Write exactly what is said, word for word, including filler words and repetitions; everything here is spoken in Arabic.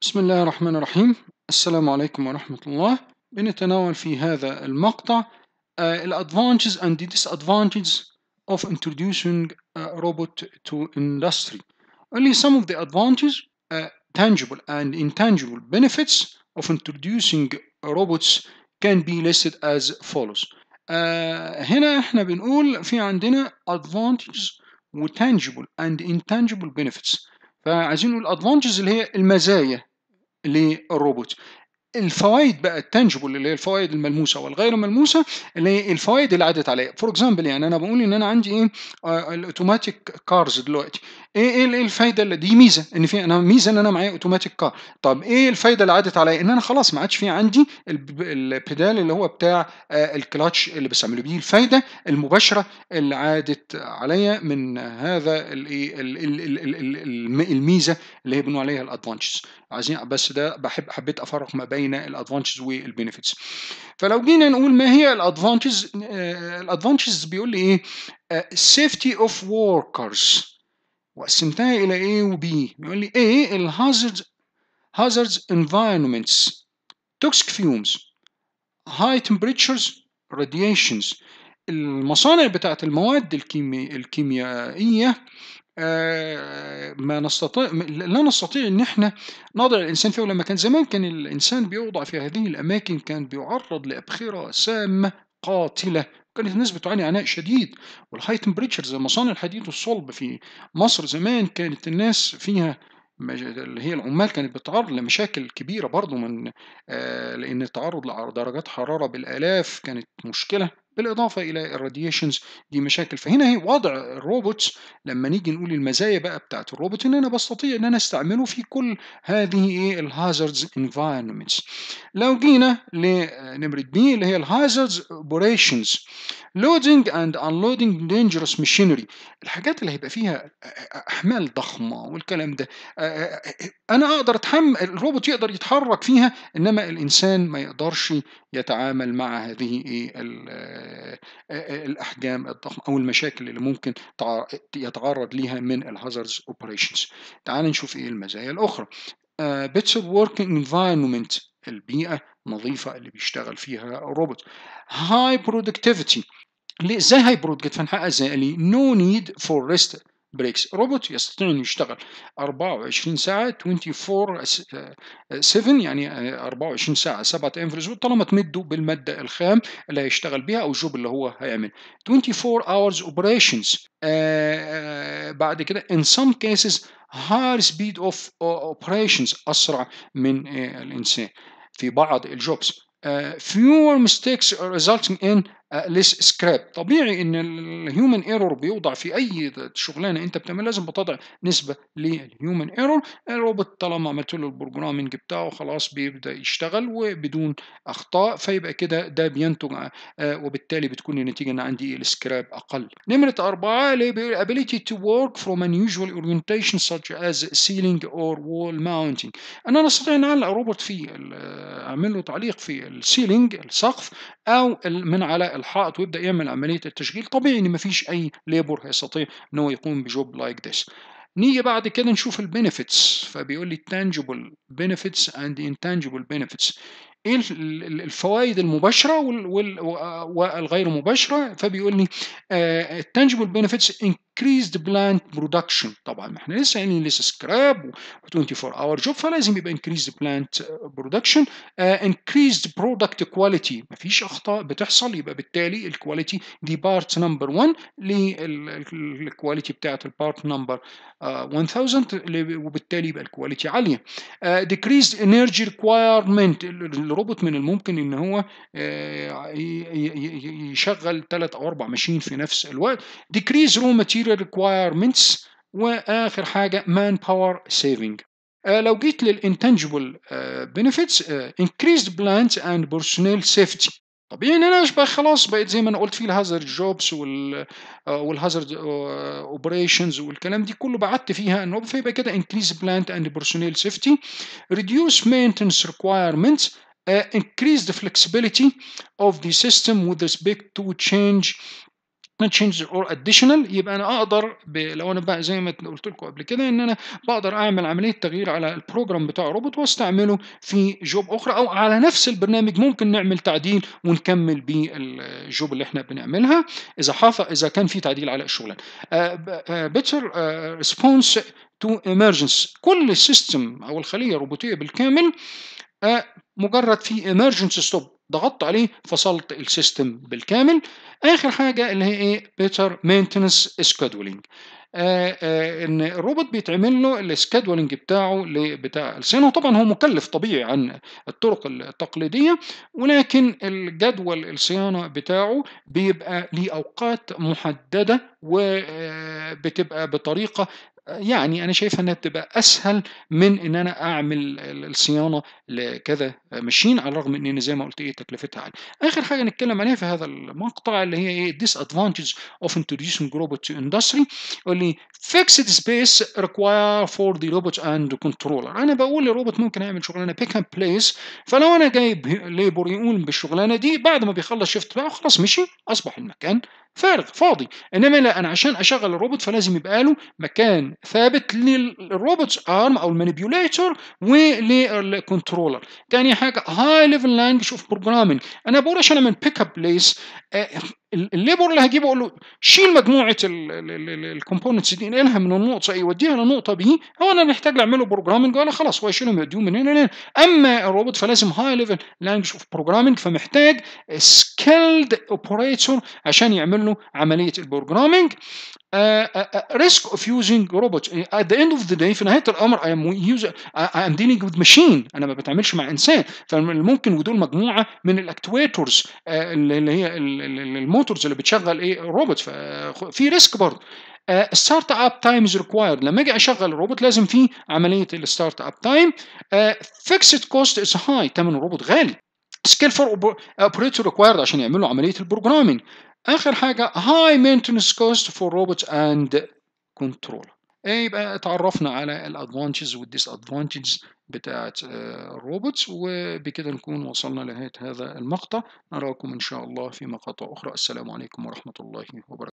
بسم الله الرحمن الرحيم. السلام عليكم ورحمة الله. بنتناول في هذا المقطع uh, الادفانتجز and the disadvantages of introducing a robot to industry. Only some of the advantages, uh, tangible and intangible benefits of introducing robots can be listed as follows. uh, هنا احنا بنقول في عندنا advantages و tangible and intangible benefits. فعايزين نقول advantages اللي هي المزايا للروبوت. الفوائد بقى التانجبل اللي هي الفوائد الملموسه والغير ملموسه اللي هي الفوائد اللي عدت عليا. فور اكزامبل يعني انا بقول ان انا عندي ايه آه الاوتوماتيك كارز دلوقتي. ايه ايه إيه الفايده اللي دي ميزه ان في انا ميزه ان انا معايا اوتوماتيك كار. طب ايه الفايده اللي عدت عليا ان انا خلاص ما عادش في عندي الب- البيدال اللي هو بتاع آه الكلاتش اللي بستعمله. دي الفايده المباشره اللي عادت عليا من هذا الايه ال- ال- ال- ال- ال- الم- الميزه اللي هي بنقول عليها الادفانتجز. عايزين بس ده بحب حبيت افرق ما بين الادفانتجز والبينيفيتس. فلو جينا نقول ما هي الادفانتجز، الادفانتجز بيقول لي ايه؟ سيفتي اوف وركرز، وقسمتها الى ايه وبي. بيقول لي ايه الهازارد هازاردز انفايرمنتس، توكسيك فيومز، هاي temperatures، radiations. المصانع بتاعت المواد الكيمي... الكيميائيه آه، ما نستطيع لا نستطيع ان احنا نضع الانسان فيه. ولما كان زمان كان الانسان بيوضع في هذه الاماكن كان بيعرض لابخره سامه قاتله، كانت الناس بتعاني عناء شديد. والهاي تمبريتشر زي مصانع الحديد والصلب في مصر زمان كانت الناس فيها مج- اللي هي العمال كانت بتتعرض لمشاكل كبيره برضو من آه، لان التعرض لدرجات حراره بالالاف كانت مشكله، بالاضافه الى الراديشنز. دي مشاكل. فهنا هي وضع الروبوت لما نيجي نقول المزايا بقى بتاعت الروبوت ان انا بستطيع ان انا استعمله في كل هذه ايه الهازاردز انفايرمنتس. لو جينا لنمرة بي اللي هي الهازاردز اوبريشنز، لودنج اند انلودنج دينجرس ماشينري، الحاجات اللي هيبقى فيها احمال ضخمه والكلام ده. انا اقدر اتحمل، الروبوت يقدر يتحرك فيها، انما الانسان ما يقدرش يتعامل مع هذه ايه الاحجام الضخمه او المشاكل اللي ممكن يتعرض ليها من الهازاردز اوبريشنز. تعال نشوف ايه المزايا الاخرى. better working environment، البيئه نظيفه اللي بيشتغل فيها الروبوت. high productivity، ليه ازاي هاي برودكت هنحقق ازاي؟ قال لي نو نيد فور ريست بريكس، روبوت يستطيع انه يشتغل أربعة وعشرين ساعه أربعة وعشرين سبعة، يعني أربعة وعشرين ساعه سبعة ايام في الاسبوع طالما تمده بالماده الخام اللي هيشتغل بيها او الجوب اللي هو هيعمل. أربعة وعشرين hours operations. آه بعد كده in some cases high speed of operations، اسرع من آه الانسان في بعض الجوبس. uh, fewer mistakes resulting in ليس سكراب. طبيعي ان الهيومن ايرور بيوضع في اي شغلانه انت بتعمل لازم بتضع نسبه للهيومن ايرور. الروبوت طالما عملت له البروجرامنج بتاعه خلاص بيبدا يشتغل وبدون اخطاء، فيبقى كده ده بينتج آه وبالتالي بتكون النتيجه ان عندي السكراب اقل. نمره اربعه اللي هي ability to work from unusual orientation such as ceiling or wall mounting. انا نستطيع ان اعلق روبوت في اعمل له تعليق في السيلينج السقف او من على الحائط ويبدا يعمل عمليه التشغيل. طبيعي ان مفيش اي ليبر هيستطيع ان هو يقوم بجوب لايك ذس. نيجي بعد كده نشوف البينيفيتس. فبيقول لي tangible benefits and intangible benefits، ايه الفوائد المباشره والغير مباشره. فبيقول لي التانجبل بينيفيتس increased plant production. طبعا ما احنا لسه قايلين لسه سكراب و أربعة وعشرين اور جوب، فلازم يبقى increased plant production. uh, increased product quality، مفيش اخطاء بتحصل، يبقى بالتالي الكواليتي دي بارت نمبر واحد للكواليتي بتاعت البارت نمبر ألف، وبالتالي يبقى الكواليتي عاليه. uh, decreased energy requirement، الروبوت من الممكن ان هو uh, يشغل ثلاث او اربع ماشين في نفس الوقت. decrease raw material requirements، واخر حاجه man power saving. آه لو جيت للانتنجبل بنفيتس، increased plant and personnel safety. طبيعي ان انا اشبه خلاص بقيت زي ما انا قلت في الهازارد جوبس وال والهازارد اوبريشنز والكلام دي كله بعدت فيها انه فيبقى كده increase plant and personnel safety. reduce maintenance requirements، uh, increase the flexibility of the system with respect to change changes or additional يبقى أنا أقدر ب لو أنا بقى زي ما قُلت لكم قبل كده إن أنا باقدر أعمل عملية تغيير على الprogram بتاع الروبوت واستعمله في job أخرى أو على نفس البرنامج ممكن نعمل تعديل ونكمّل بيه الjob اللي إحنا بنعملها إذا حص إذا كان في تعديل على الشغلانة. آآ ب آآ better آآ response to emergency كل system أو الخلية الروبوتية بالكامل آآ مجرد في emergency stop ضغطت عليه فصلت السيستم بالكامل. آخر حاجة اللي هي إيه better maintenance scheduling آآ آآ إن الروبوت بيتعمل له الscheduling بتاعه ل بتاع الصيانة وطبعًا هو مُكلّف طبيعي عن الطرق التقليدية، ولكن الجدول الصيانة بتاعه بيبقى ليه أوقات محددة وآآ بتبقى بطريقة يعني أنا شايفها إنها بتبقى أسهل من إن أنا أعمل ال الصيانة لكذا machine على الرغم من إن زي ما قُلت إيه تكلفتها عالية. آخر حاجة نتكلم عليها في هذا المقطع اللي هي إيه disadvantage of introducing robot to industry يقول لي fixed space require for the robot and controller. أنا باقول الروبوت ممكن يعمل شغلانة pick and place فلو أنا جايب labor يقوم بالشغلانة دي بعد ما بيخلّص shift بتاعه خلاص مشي أصبح المكان فارغ فاضي. إنما لأ أنا عشان أشغّل الروبوت فلازم يبقى له مكان ثابت للروبوت's arm أو الmanipulator وللcontroller. تاني حاجة high level language of programming أنا باقول عشان أعمل pick up place آآ ال الlabor اللي هاجيبه أقول له شيل مجموعة ال ال ال الcomponents دي انقلها من النقطة A وديها للنقطة B هو أنا محتاج أعمل له programming والّا خلاص هو يشيلهم يوديهم من هنا لهنا. أمّا الروبوت فلازم high level language of programming فمحتاج skilled operator عشان يعمل له عملية الprogramming. آآ آآ risk of using robot at the end of the day في نهاية الأمر I am user I am dealing with machine أنا ما باتعاملش مع إنسان، فمن الممكن ودول مجموعة من الactuators آآ اللي هي ال ال الmotors اللي بتشغّل إيه الروبوت ففي risk برضه. آآ start up time is required لمّا آجي أشغّل الروبوت لازم في عملية الstart up time. آآ fixed cost is high تَمَن الروبوت غالي. skill for oper operator required عشان يعملوا عملية الprogramming. آخر حاجة high maintenance cost for robots and controller. آآ يبقى اتعرّفنا على الadvantages والdisadvantages بتاعة آآ الrobots وبكده نكون وصلنا لنهاية هذا المقطع. نراكم إن شاء الله في مقاطع أخرى. السلام عليكم ورحمة الله وبركاته.